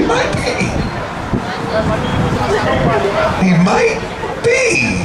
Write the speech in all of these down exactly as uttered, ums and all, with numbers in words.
might be. He might be.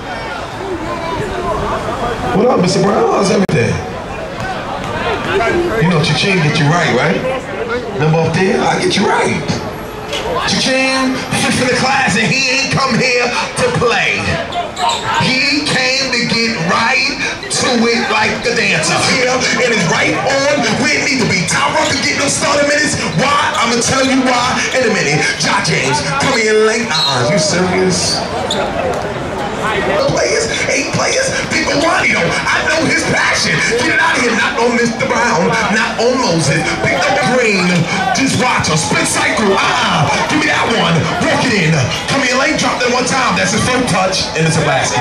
What up, Mister Brown? How's everything? You know, Cha-ching get you right, right? Number up there, I get you right. Cha-ching, fifth in the class, and he ain't come here to play. He came to get right to it like the dancer. Here, and it's right on where it needs to be. Tom Rucker get no starter minutes. Why? I'm gonna tell you why in a minute. Josh James, come in late. Uh-uh, you serious? Players, eight players, people want it though. I know his passion. Get it out of here, not on Mister Brown, not on Moses. Pick up the green, just watch a split cycle. Ah, uh, give me that one. Walk it in. Come in late, drop that one time. That's his first touch, and it's a basket.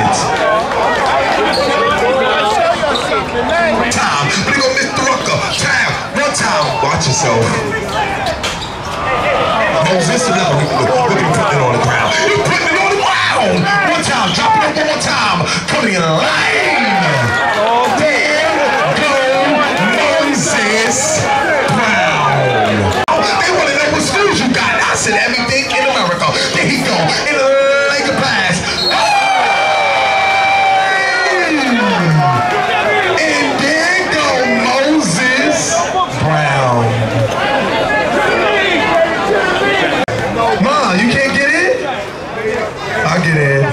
Time, but go Mister Rucker. Time, one time. Watch yourself. Moses, another look at putting it on the ground. You putting it on the ground. One time, drop it up one more time. Coming in line. There go Moses Brown. They want to know what schools you got. I said everything in America. There he go. In a leg of pass. And there go Moses Brown. Ma, you can't get in? I'll get in.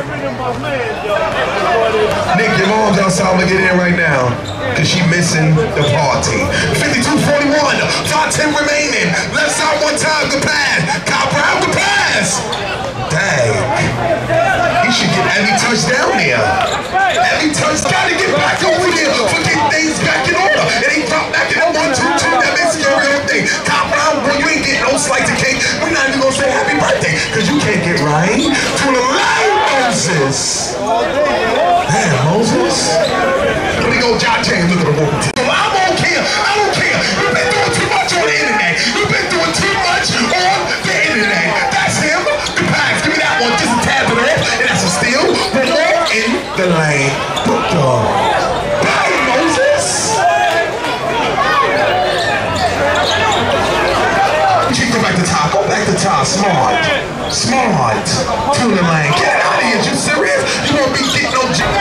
Nick, your mom's outside. I'm gonna get in right now. Cause she missing the party. fifty-two forty-one, five ten remaining. Left side one time, good pass. Kyle Brown, good pass. Dang. He should get every touch down there. Every touch, gotta get back over here for getting things back in order. It ain't drop back in the one, two, two, that makes it your real thing. Kyle Brown, boy, you ain't getting no slice of cake. We're not even gonna say happy birthday, cause you can't get right to the line, Moses. Damn, Moses. Let me go, Josh James, look at the ball. I don't care, I don't care. You've been doing too much on the internet. You've been doing too much on the internet. That's him. The pass, give me that one, just a tab it off, and that's a steal. We're more in the lane. Good dog. Bye, Moses. Go back to top, go back to top. Smart. Smart. To the lane. Get it out of here. You serious? You won't be getting no job.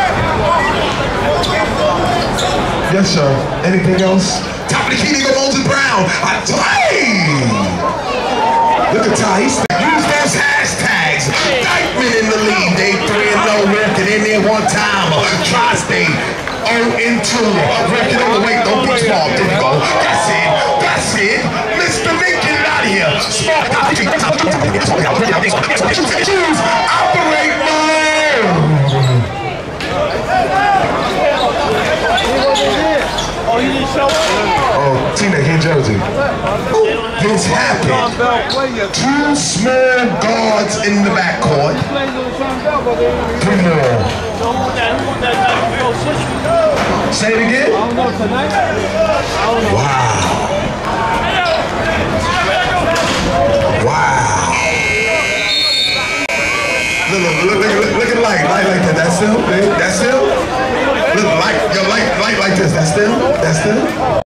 Yes, sir. Anything else? Top of the key to go Moses Brown. I hey! Look at Ty. He's use those hashtags. Dykeman in the lead. They three and no working in there one time. Tristate oh and two. Working on the weight. Don't be small. There you go. That's it. That's it. Mister Nick, get it out of here. Small. Choose. Operate mode. Oh, Tina, here Jersey. This happened. Two small guards in the backcourt. Three more. Say it again. Wow. Wow. Look, look, look, look, look at the light. Light like that. That's still, babe. That's still. Look, light, your light, light like this. That's still. That's still.